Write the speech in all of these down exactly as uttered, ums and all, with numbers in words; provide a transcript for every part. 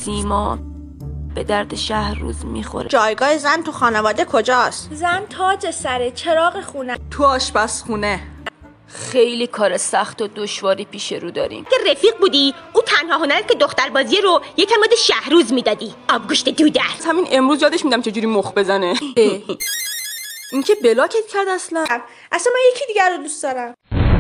سیما به درد شهر روز میخوره. جایگاه زن تو خانواده کجاست؟ زن تاج سره، چراغ خونه. تو آشپزخونه. خیلی کار سخت و دشواری پیش رو داریم. که رفیق بودی او تنها هنرت که دختر بازی رو یکم یاد شهروز میدادی. آبگوشت دوده. همین امروز یادش میدم چجوری مخ بزنه. این که بلاکت کرد اصلا. اصلا من یکی دیگر رو دوست دارم.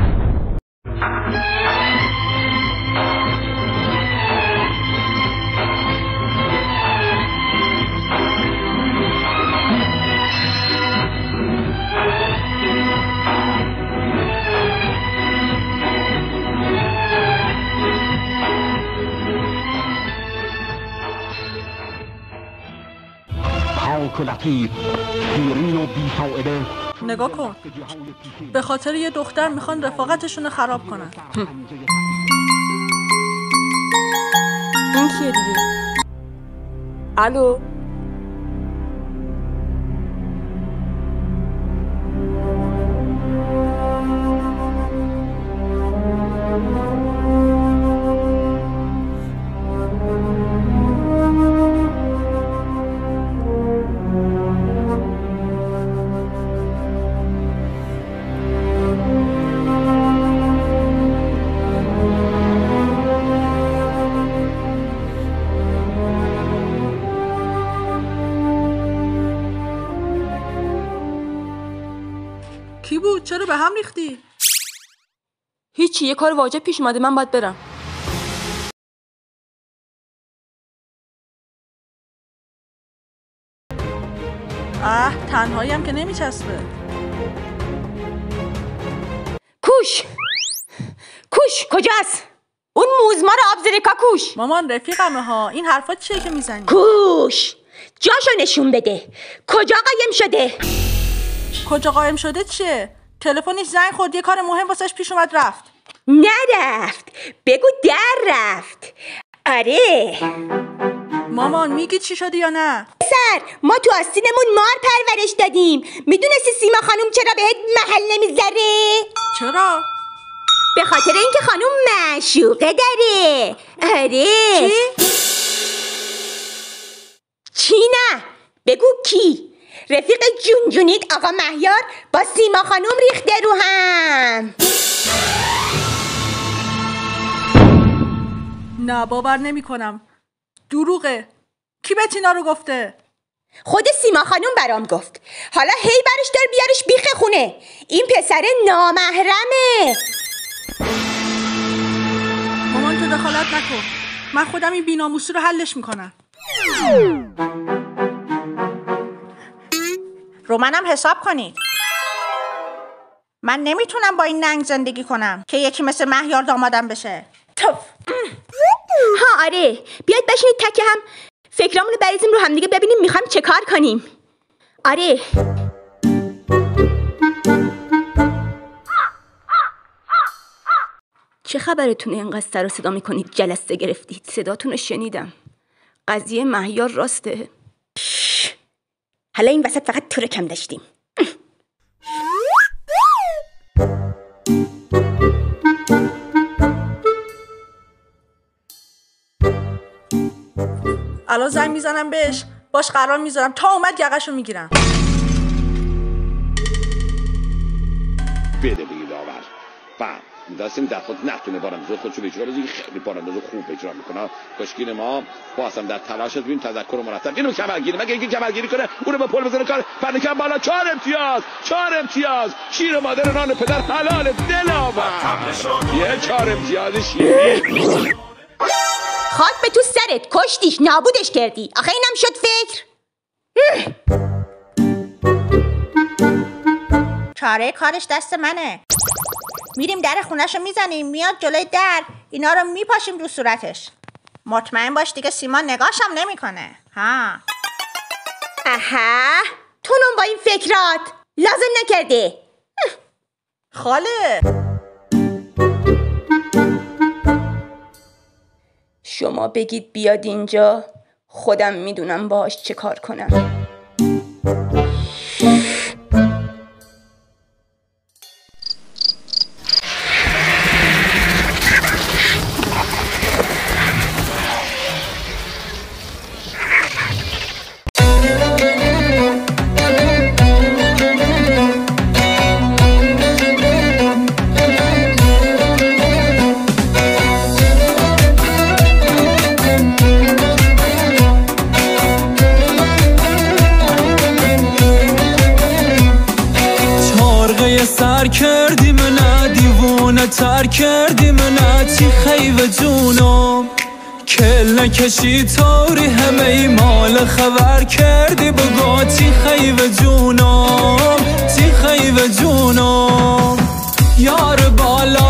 نگاه کن، به خاطر یه دختر میخوان رفاقتشون رو خراب کنن. این کیه دیگه؟ الو؟ کی بود؟ چرا به هم ریختی؟ هیچی، یه کار واجب پیش اومده، من باید برم. اه، تنهایی هم که نمیچسبه. کوش کوش کجاست؟ اون موزمار آب زرکا کوش. مامان رفیقمه ها، این حرفا چیه که میزنی؟ کوش جاشو نشون بده. کجا قایم شده؟ کجا قایم شده چیه؟ تلفنش زنگ خورد، یه کار مهم واسش پیش اومد رفت. نرفت، بگو در رفت. آره مامان میگی چی شده یا نه؟ سر ما تو آستینمون مار پرورش دادیم. میدونستی سیما خانوم چرا بهت محل نمیذاره؟ چرا؟ به خاطر اینکه خانوم معشوقه داره. آره چی؟ چی نه؟ بگو کی؟ رفیق جون جونید آقا مهیار با سیما خانوم ریخته رو هم. نه باور نمی کنم. دروغه. کی به تینا رو گفته؟ خود سیما خانوم برام گفت. حالا هی برش دار بیارش بیخ خونه. این پسر نامحرمه. مامان تو دخالت نکن، من خودم این بی‌ناموسی رو حلش میکنم. رو منم حساب کنید. من نمیتونم با این ننگ زندگی کنم که یکی مثل مهیار دامادم بشه. توف. ها آره، بیاید بشینید تکه هم فکرامونو بریزیم رو همدیگه ببینیم میخوایم چه کار کنیم. آره چه خبرتونه اینقدر سر و صدا میکنید؟ جلسه گرفتید؟ صداتون رو شنیدم. قضیه مهیار راسته؟ حالا این وسط فقط تو رو کم داشتیم. الان زنگ میزنم بهش، باش قرار میذارم تا اومد یقشو میگیرم. بده بگی داور بم دستیم در خود نتونه بارندازو خودشو به اجرا بزنی. خیلی بارندازو خوب اجرا میکنه. کاشکین ما باز هم در تلاش ببین تذکر مرتب اینو کمرگیری، مگه اینکه کمرگیری کنه اونو به پل بزنه کار پرنکم بالا. چهار امتیاز چهار امتیاز شیر مادر نان پدر حلال دلاور. یه چهار امتیاز شیر خاک به تو سرت، کشتیش نابودش کردی. آخه اینم شد فکر. چاره کارش دست منه. میریم در خونهشو میزنیم، میاد جلوی در، اینا رو میپاشیم رو صورتش. مطمئن باش دیگه سیما نگاشم نمیکنه. ها اها تونم با این فکرات لازم نکرده. خاله شما بگید بیاد اینجا، خودم میدونم باهاش چه کار کنم. کردی منه تی خیو جونم کل نکشی تاری همه ای مال خبر کردی بگو تی خیو جونم تی خیو جونم یار بالا